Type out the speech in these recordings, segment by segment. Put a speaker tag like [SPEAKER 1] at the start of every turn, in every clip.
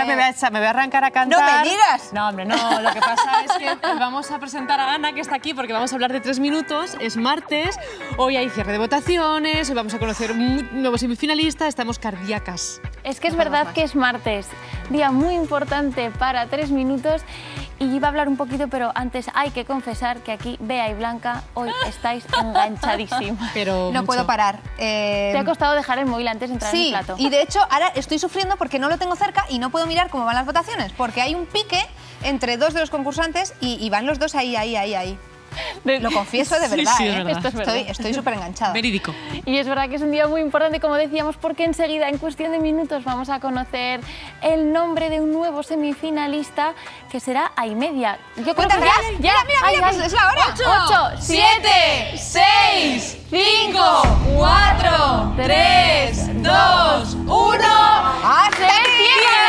[SPEAKER 1] ahora me voy a arrancar a cantar.
[SPEAKER 2] ¡No me digas!
[SPEAKER 1] No, hombre, no. Lo que pasa es que vamos a presentar a Ana, que está aquí, porque vamos a hablar de 3 minutos. Es martes, hoy hay cierre de votaciones, hoy vamos a conocer un nuevo semifinalista, estamos cardíacas.
[SPEAKER 3] Es que es verdad que es martes, día muy importante para 3 minutos y iba a hablar un poquito, pero antes hay que confesar que aquí Bea y Blanca hoy estáis enganchadísimas.
[SPEAKER 1] Pero
[SPEAKER 2] no puedo parar.
[SPEAKER 3] Te ha costado dejar el móvil antes de entrar en el plato.
[SPEAKER 2] Y de hecho ahora estoy sufriendo porque no lo tengo cerca y no puedo mirar cómo van las votaciones, porque hay un pique entre 2 de los concursantes y van los dos ahí. Lo confieso de verdad,
[SPEAKER 1] sí, es verdad.
[SPEAKER 3] Esto es verdad.
[SPEAKER 2] Estoy súper enganchada.
[SPEAKER 1] Verídico.
[SPEAKER 3] Y es verdad que es un día muy importante, como decíamos, porque enseguida, en cuestión de minutos, vamos a conocer el nombre de un nuevo semifinalista que será Aimedia. Yo creo que ya.
[SPEAKER 2] Mira, pues es la hora.
[SPEAKER 3] 8, 7, 6, 5, 4, 3, 2, 1.
[SPEAKER 2] ¡Hasta aquí!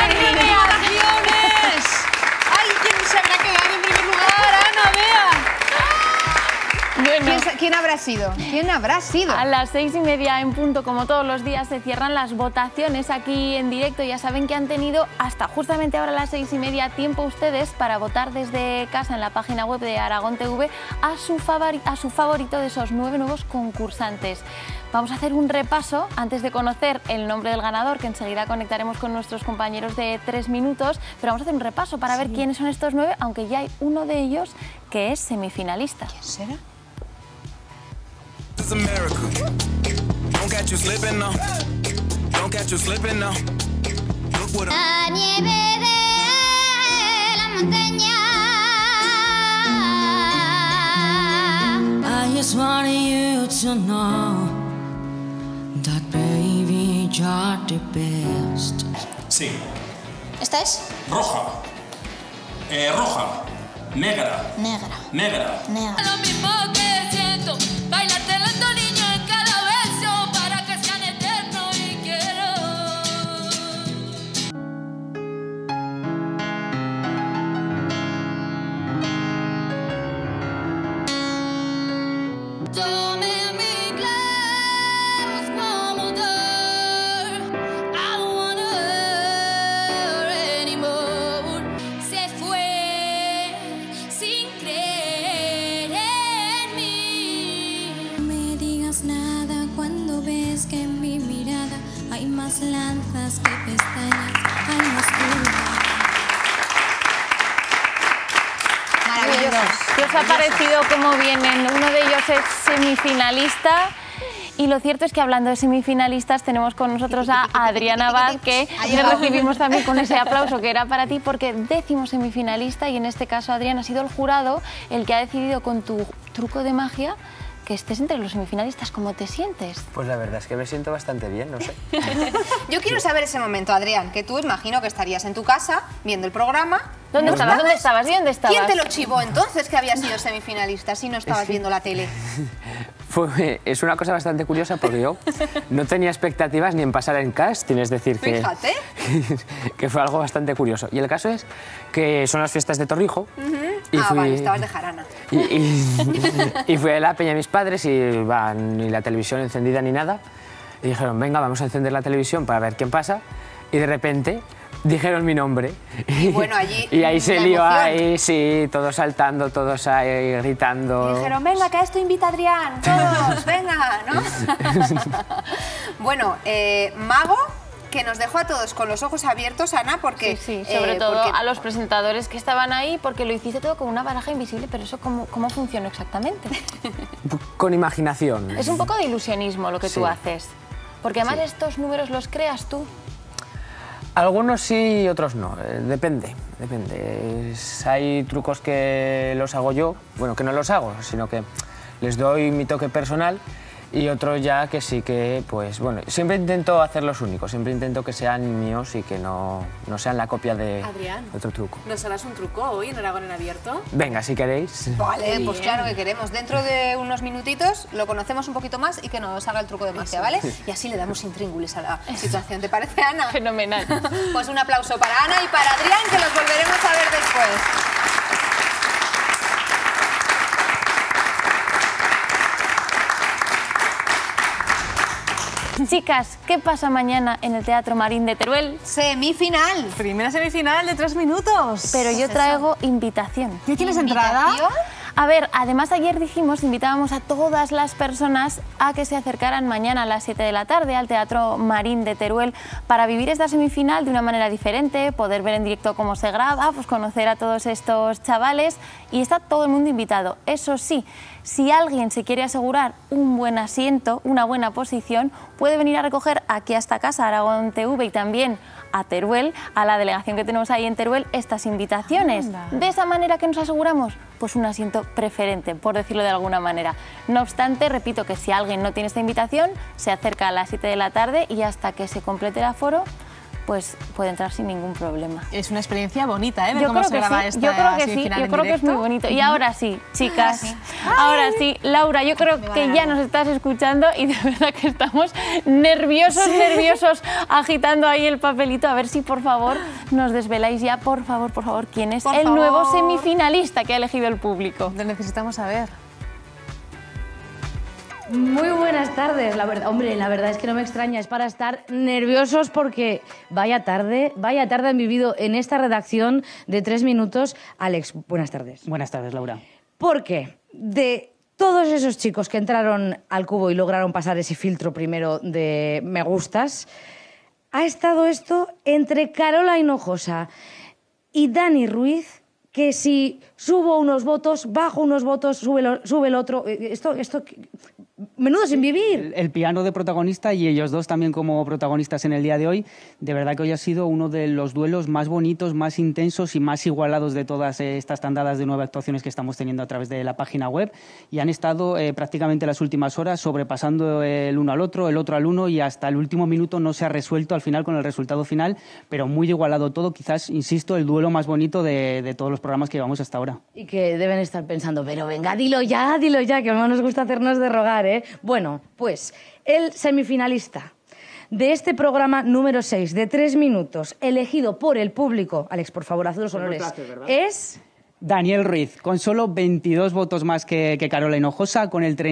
[SPEAKER 1] ¡Ay, quién se habrá quedado en primer lugar! ¡Ana, Bea!
[SPEAKER 3] Bueno,
[SPEAKER 2] ¿Quién habrá sido? ¿Quién habrá sido?
[SPEAKER 3] a las 6:30 en punto, como todos los días, se cierran las votaciones aquí en directo. Ya saben que han tenido hasta justamente ahora a las 6:30 tiempo ustedes para votar desde casa en la página web de Aragón TV a su favorito de esos 9 nuevos concursantes. Vamos a hacer un repaso antes de conocer el nombre del ganador, que enseguida conectaremos con nuestros compañeros de 3 minutos, pero vamos a hacer un repaso para ver quiénes son estos 9, aunque ya hay uno de ellos que es semifinalista.
[SPEAKER 2] ¿Quién será?
[SPEAKER 4] It's a miracle. Don't catch you slipping now. Don't catch you slipping now. Look what
[SPEAKER 5] La nieve de la montaña.
[SPEAKER 6] I just want you to know that baby you're the best.
[SPEAKER 7] Sí.
[SPEAKER 5] ¿Esta es?
[SPEAKER 7] Roja. Roja. Negra.
[SPEAKER 5] Negra.
[SPEAKER 7] Negra.
[SPEAKER 5] Negra.
[SPEAKER 6] Lo mismo que siento, bailarte lento niño en cada beso para que sean eterno y quiero. Tome mi glass one more time. I don't wanna hurt anymore. Se fue sin creer en mí.
[SPEAKER 5] No me digas nada cuando ves que en mi mirada hay más lanzas que pestañas, hay más curvas.
[SPEAKER 2] Maravilloso.
[SPEAKER 3] ¿Qué os ha parecido cómo vienen? Uno de ellos es semifinalista y lo cierto es que hablando de semifinalistas tenemos con nosotros a Adriana Abad, que le recibimos también con ese aplauso que era para ti porque 10º semifinalista y en este caso Adriana ha sido el jurado el que ha decidido con tu truco de magia que estés entre los semifinalistas. ¿Cómo te sientes?
[SPEAKER 8] Pues la verdad es que me siento bastante bien, no sé.
[SPEAKER 2] Yo quiero saber ese momento, Adrián, que tú imagino que estarías en tu casa viendo el programa.
[SPEAKER 3] ¿Dónde
[SPEAKER 2] ¿No
[SPEAKER 3] estabas? ¿Dónde estabas? ¿Y dónde estabas?
[SPEAKER 2] ¿Quién te lo chivó entonces que habías sido semifinalista si no estabas viendo la tele?
[SPEAKER 8] Es una cosa bastante curiosa porque yo no tenía expectativas ni en pasar en casting, es decir,
[SPEAKER 2] Fíjate.
[SPEAKER 8] que fue algo bastante curioso. Y el caso es que son las fiestas de Torrijo. Y
[SPEAKER 2] Vale, estabas de jarana.
[SPEAKER 8] Y fui a la peña de mis padres y ni la televisión encendida ni nada. Y dijeron, venga, vamos a encender la televisión para ver quién pasa. Y de repente dijeron mi nombre.
[SPEAKER 2] Y bueno, allí
[SPEAKER 8] y ahí se
[SPEAKER 2] la
[SPEAKER 8] lió,
[SPEAKER 2] emoción.
[SPEAKER 8] ahí sí, todos saltando, todos ahí gritando.
[SPEAKER 2] Y dijeron, venga, que a esto invita a Adrián, todos, venga, ¿no? Bueno, Mago, que nos dejó a todos con los ojos abiertos, Ana, porque...
[SPEAKER 3] Sí, sobre todo a los presentadores que estaban ahí, porque lo hiciste todo con una baraja invisible, pero eso ¿cómo funciona exactamente?
[SPEAKER 8] Con imaginación.
[SPEAKER 3] Es un poco de ilusionismo lo que tú haces, porque además estos números los creas tú.
[SPEAKER 8] Algunos sí y otros no, depende. Hay trucos que los hago yo, bueno, que no los hago, sino que les doy mi toque personal y otros ya que sí que, pues bueno, siempre intento hacerlos únicos, siempre intento que sean míos y que no sean la copia de
[SPEAKER 1] Adrián,
[SPEAKER 8] otro truco.
[SPEAKER 1] ¿nos harás un truco hoy en Aragón en Abierto?
[SPEAKER 8] Venga, si queréis.
[SPEAKER 2] Vale, pues claro que queremos. Dentro de unos minutitos lo conocemos un poquito más y que nos haga el truco de magia, ¿vale? Y así le damos intríngulis a la situación. ¿Te parece, Ana?
[SPEAKER 3] Fenomenal.
[SPEAKER 2] Pues un aplauso para Ana y para Adrián, que los volveremos a ver después.
[SPEAKER 3] Chicas, ¿qué pasa mañana en el Teatro Marín de Teruel?
[SPEAKER 2] Semifinal.
[SPEAKER 1] Primera semifinal de 3 minutos.
[SPEAKER 3] Pero yo traigo invitación.
[SPEAKER 1] ¿Ya tienes entrada?
[SPEAKER 3] A ver, además ayer dijimos, invitábamos a todas las personas a que se acercaran mañana a las 7 de la tarde al Teatro Marín de Teruel para vivir esta semifinal de una manera diferente, poder ver en directo cómo se graba, pues conocer a todos estos chavales y está todo el mundo invitado. Eso sí, si alguien se quiere asegurar un buen asiento, una buena posición, puede venir a recoger aquí a esta casa, Aragón TV y también a Teruel, a la delegación que tenemos ahí en Teruel, estas invitaciones. De esa manera que nos aseguramos pues un asiento preferente, por decirlo de alguna manera. No obstante, repito que si alguien no tiene esta invitación, se acerca a las 7 de la tarde y hasta que se complete el aforo, pues puede entrar sin ningún problema.
[SPEAKER 1] Es una experiencia bonita, ¿eh? Ver
[SPEAKER 3] Yo
[SPEAKER 1] cómo
[SPEAKER 3] creo
[SPEAKER 1] se
[SPEAKER 3] que
[SPEAKER 1] graba
[SPEAKER 3] sí,
[SPEAKER 1] esta
[SPEAKER 3] yo creo que sí,
[SPEAKER 1] semifinal
[SPEAKER 3] yo
[SPEAKER 1] en
[SPEAKER 3] creo que es muy
[SPEAKER 1] directo.
[SPEAKER 3] bonito. Y ahora sí, chicas, ahora sí, Laura, yo creo que ya nos estás escuchando y de verdad que estamos nerviosos, agitando ahí el papelito. A ver si por favor nos desveláis ya, por favor, quién es el nuevo semifinalista que ha elegido el público.
[SPEAKER 1] Lo necesitamos saber.
[SPEAKER 9] Muy buenas tardes, la verdad, hombre, la verdad es que no me extraña, es para estar nerviosos porque vaya tarde han vivido en esta redacción de 3 minutos. Alex, buenas tardes.
[SPEAKER 10] Buenas tardes, Laura.
[SPEAKER 9] Porque de todos esos chicos que entraron al cubo y lograron pasar ese filtro primero de me gustas, ha estado esto entre Carola Hinojosa y Dani Ruiz, que si subo unos votos, bajo unos votos, sube el otro. Esto menudo sin vivir.
[SPEAKER 10] El piano de protagonista y ellos dos también como protagonistas en el día de hoy. De verdad que hoy ha sido uno de los duelos más bonitos, más intensos y más igualados de todas estas tandadas de 9 actuaciones que estamos teniendo a través de la página web. Y han estado prácticamente las últimas horas sobrepasando el uno al otro, el otro al uno, y hasta el último minuto no se ha resuelto al final con el resultado final, pero muy igualado todo. Quizás, insisto, el duelo más bonito de todos los programas que llevamos hasta ahora.
[SPEAKER 9] Y que deben estar pensando, pero venga, dilo ya, que no nos gusta hacernos de rogar, ¿eh? Bueno, pues el semifinalista de este programa número 6 de 3 minutos, elegido por el público, Alex, por favor, haz los honores, es
[SPEAKER 10] Daniel Ruiz, con solo 22 votos más que Carola Hinojosa, con el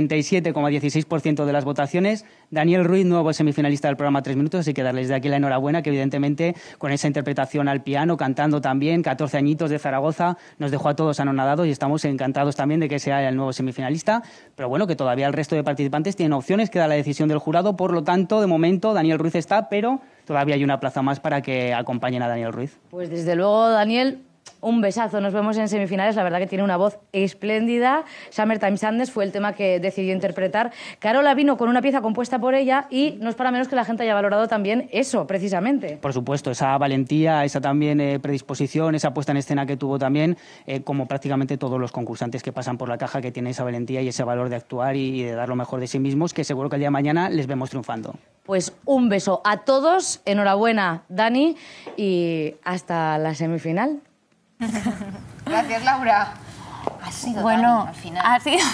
[SPEAKER 10] 37,16% de las votaciones. Daniel Ruiz, nuevo semifinalista del programa 3 minutos, así que darles de aquí la enhorabuena, que evidentemente con esa interpretación al piano, cantando también, 14 añitos de Zaragoza, nos dejó a todos anonadados y estamos encantados también de que sea el nuevo semifinalista. Pero bueno, que todavía el resto de participantes tienen opciones, queda la decisión del jurado, por lo tanto, de momento, Daniel Ruiz está, pero todavía hay una plaza más para que acompañen a Daniel Ruiz.
[SPEAKER 9] Pues desde luego, Daniel, un besazo, nos vemos en semifinales, la verdad que tiene una voz espléndida. Summertime Sadness fue el tema que decidió interpretar. Carola vino con una pieza compuesta por ella y no es para menos que la gente haya valorado también eso, precisamente.
[SPEAKER 10] Por supuesto, esa valentía, esa también predisposición, esa puesta en escena que tuvo también, como prácticamente todos los concursantes que pasan por la caja, que tienen esa valentía y ese valor de actuar y de dar lo mejor de sí mismos, que seguro que el día de mañana les vemos triunfando.
[SPEAKER 9] Pues un beso a todos, enhorabuena, Dani, y hasta la semifinal.
[SPEAKER 2] Gracias, Laura. Ha sido
[SPEAKER 3] bueno,
[SPEAKER 2] Dani al final.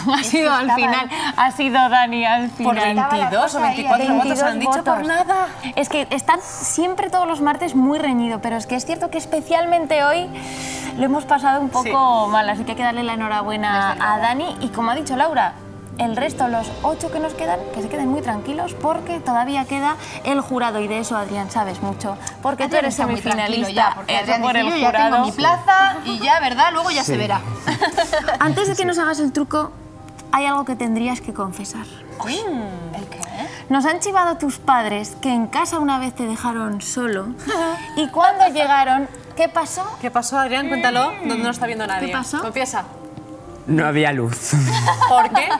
[SPEAKER 3] Ha sido Dani al final.
[SPEAKER 1] Por 22 o 24 votos han dicho por nada.
[SPEAKER 3] Es que están siempre todos los martes muy reñido, pero es que es cierto que especialmente hoy lo hemos pasado un poco mal, así que hay que darle la enhorabuena a Dani. Y como ha dicho Laura, el resto, los 8 que nos quedan, que se queden muy tranquilos porque todavía queda el jurado y de eso, Adrián, sabes mucho. Porque
[SPEAKER 2] Adrián
[SPEAKER 3] tú eres
[SPEAKER 2] está muy
[SPEAKER 3] semifinalista,
[SPEAKER 2] ya, porque Adrián
[SPEAKER 3] por
[SPEAKER 2] dice,
[SPEAKER 3] el
[SPEAKER 2] yo ya
[SPEAKER 3] jurado.
[SPEAKER 2] tengo mi plaza y ya, ¿verdad? Luego ya se verá.
[SPEAKER 3] Antes de que nos hagas el truco, hay algo que tendrías que confesar.
[SPEAKER 2] ¿El qué?
[SPEAKER 3] Nos han chivado tus padres que en casa una vez te dejaron solo y cuando llegaron, ¿qué pasó?
[SPEAKER 1] ¿Qué pasó, Adrián? Cuéntalo, no lo está viendo nadie.
[SPEAKER 3] ¿Qué pasó?
[SPEAKER 1] Confiesa.
[SPEAKER 8] No había luz.
[SPEAKER 1] ¿Por qué?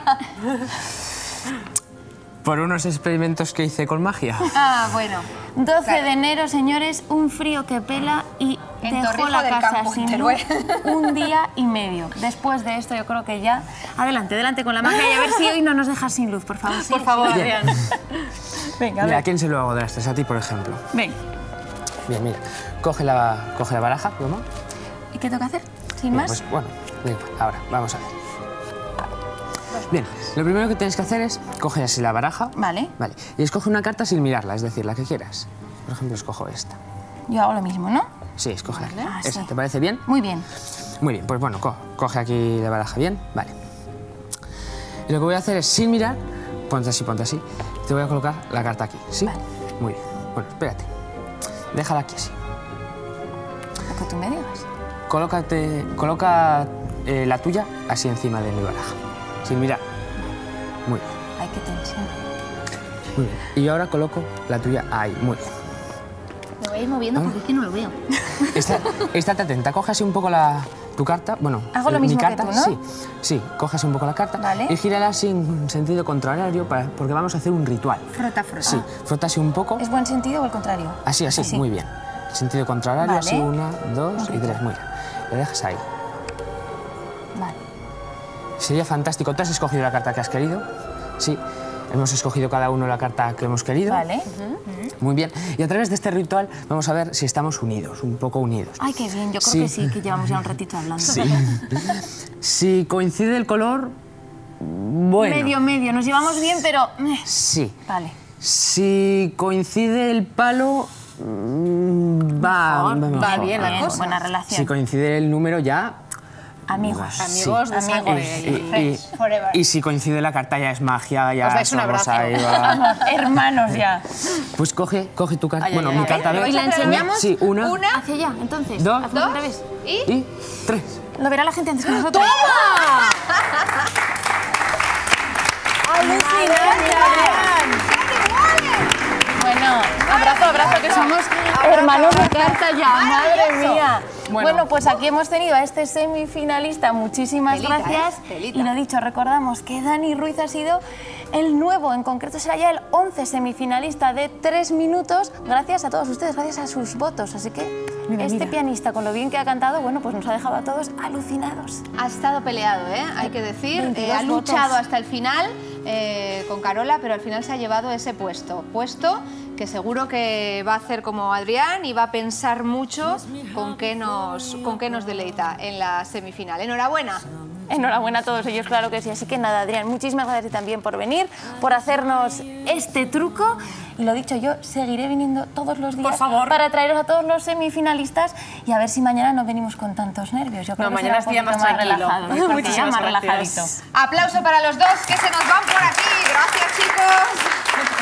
[SPEAKER 8] Por unos experimentos que hice con magia.
[SPEAKER 2] Ah, bueno.
[SPEAKER 3] 12 de enero, señores, un frío que pela y
[SPEAKER 2] En
[SPEAKER 3] dejó
[SPEAKER 2] Torrijos
[SPEAKER 3] la
[SPEAKER 2] del
[SPEAKER 3] casa
[SPEAKER 2] Campo,
[SPEAKER 3] sin
[SPEAKER 2] en
[SPEAKER 3] luz
[SPEAKER 2] Teruel.
[SPEAKER 3] un día y medio. Después de esto, yo creo que ya... Adelante con la magia y a ver si hoy no nos dejas sin luz, por favor.
[SPEAKER 1] Por favor, Adrián.
[SPEAKER 3] Venga,
[SPEAKER 8] Mira, ¿a quién se lo hago de las tres? A ti, por ejemplo.
[SPEAKER 3] Ven.
[SPEAKER 8] Bien, mira. Coge la baraja, ¿no?
[SPEAKER 3] ¿Y qué tengo que hacer? ¿Sin
[SPEAKER 8] Bien,
[SPEAKER 3] más?
[SPEAKER 8] pues, bueno, da igual. Ahora, vamos a ver. Bien, lo primero que tienes que hacer es coger así la baraja.
[SPEAKER 3] Vale.
[SPEAKER 8] Vale. Y escoge una carta sin mirarla, es decir, la que quieras. Por ejemplo, escojo esta.
[SPEAKER 3] Yo hago lo mismo, ¿no?
[SPEAKER 8] Sí, escoge
[SPEAKER 3] Ah,
[SPEAKER 8] esa.
[SPEAKER 3] sí.
[SPEAKER 8] ¿Te parece bien?
[SPEAKER 3] Muy bien.
[SPEAKER 8] Muy bien, pues bueno, coge aquí la baraja bien. Vale. Y lo que voy a hacer es, sin mirar, ponte así. te voy a colocar la carta aquí, ¿sí?
[SPEAKER 3] Vale.
[SPEAKER 8] Muy bien. Bueno, espérate. Déjala aquí así.
[SPEAKER 3] Lo que tú me digas.
[SPEAKER 8] Coloca la tuya así encima de mi baraja. Sin mirar. Muy bien.
[SPEAKER 3] Ay, qué tensión.
[SPEAKER 8] Muy bien. Y yo ahora coloco la tuya ahí. Muy bien.
[SPEAKER 2] Me voy a ir moviendo porque es que no lo veo.
[SPEAKER 8] Estate atenta. Coge así un poco tu carta. Bueno,
[SPEAKER 3] hago lo mismo
[SPEAKER 8] mi carta,
[SPEAKER 3] que tú, ¿no?
[SPEAKER 8] Sí, coge así un poco la carta.
[SPEAKER 3] Vale.
[SPEAKER 8] Y gírala así en sentido contrario porque vamos a hacer un ritual.
[SPEAKER 2] Frota, frota.
[SPEAKER 8] Sí, frota así un poco.
[SPEAKER 3] ¿Es buen sentido o el contrario?
[SPEAKER 8] Así, muy bien. Sentido contrario,
[SPEAKER 3] Vale.
[SPEAKER 8] así 1, 2 y 3. Muy bien. Lo dejas ahí.
[SPEAKER 3] Vale.
[SPEAKER 8] Sería fantástico. ¿Tú has escogido la carta que has querido? Sí. Hemos escogido cada uno la carta que hemos querido.
[SPEAKER 3] Vale.
[SPEAKER 8] Muy bien. Y a través de este ritual vamos a ver si estamos unidos, un poco unidos.
[SPEAKER 3] Ay, qué bien. Yo creo que sí, que llevamos ya un ratito hablando.
[SPEAKER 8] Sí. Si coincide el color, bueno.
[SPEAKER 3] Medio. Nos llevamos bien, pero...
[SPEAKER 8] Sí.
[SPEAKER 3] Vale.
[SPEAKER 8] Si coincide el palo, va
[SPEAKER 2] bien la cosa.
[SPEAKER 3] Buena relación.
[SPEAKER 8] Si coincide el número ya...
[SPEAKER 3] Amigos.
[SPEAKER 2] Amigos de sangre. Forever.
[SPEAKER 8] Y si coincide la carta ya es magia, ya
[SPEAKER 2] Os dais un
[SPEAKER 8] somos
[SPEAKER 2] abrazo.
[SPEAKER 8] ahí, va.
[SPEAKER 3] Vamos, hermanos ya.
[SPEAKER 8] Pues coge tu carta. Bueno, mi carta de...
[SPEAKER 3] ¿Y la enseñamos?
[SPEAKER 8] Sí, una.
[SPEAKER 3] Hacia allá, entonces.
[SPEAKER 8] Dos.
[SPEAKER 3] Hacemos al revés.
[SPEAKER 8] Y 3.
[SPEAKER 3] Lo verá la gente antes que nosotros. ¡Alucinante! Bueno, abrazo, que somos hermanos de carta ya, madre mía. Bueno, pues aquí hemos tenido a este semifinalista, muchísimas gracias. Y lo dicho, recordamos que Dani Ruiz ha sido el nuevo, en concreto será ya el 11 semifinalista de 3 minutos, gracias a todos ustedes, gracias a sus votos. Así que este pianista, con lo bien que ha cantado, bueno, pues nos ha dejado a todos alucinados.
[SPEAKER 2] Ha estado peleado, hay que decir.
[SPEAKER 3] 22
[SPEAKER 2] Ha luchado
[SPEAKER 3] votos.
[SPEAKER 2] hasta el final con Carola, pero al final se ha llevado ese puesto que seguro que va a hacer como Adrián y va a pensar mucho con qué nos deleita en la semifinal. Enhorabuena.
[SPEAKER 3] Enhorabuena a todos ellos, claro que sí. Así que nada, Adrián, muchísimas gracias también por venir, por hacernos este truco. Y lo dicho, yo seguiré viniendo todos los días,
[SPEAKER 1] por favor,
[SPEAKER 3] para traeros a todos los semifinalistas y a ver si mañana no venimos con tantos nervios. Yo creo que
[SPEAKER 1] mañana
[SPEAKER 3] será un
[SPEAKER 1] es día
[SPEAKER 3] poquito
[SPEAKER 1] más tranquilo.
[SPEAKER 3] relajado.
[SPEAKER 1] Muchísimas
[SPEAKER 3] más
[SPEAKER 1] gracias.
[SPEAKER 3] relajadito.
[SPEAKER 2] Aplauso para los dos que se nos van por aquí. Gracias, chicos.